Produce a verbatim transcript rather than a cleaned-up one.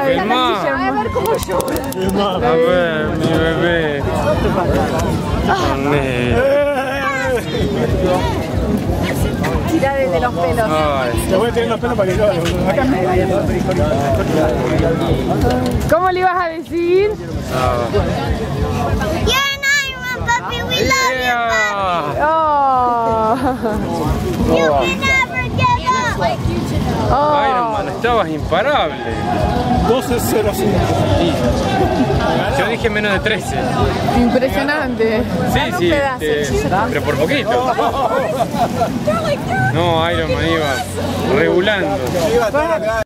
ver, Filmá. a ver cómo llora. A ver, mi bebé. Tira desde los pelos. Ay. Te voy a tirar los pelos para que llore. ¿Cómo le ibas a decir? Ah. You're an Iron puppy. We love Yeah. Oh. you. You can never give up. Oh. Iron Man, estabas imparable. doce cero cinco. Yo dije menos de trece. Impresionante. Sí, sí, este, pero por poquito. No, Iron Man iba regulando.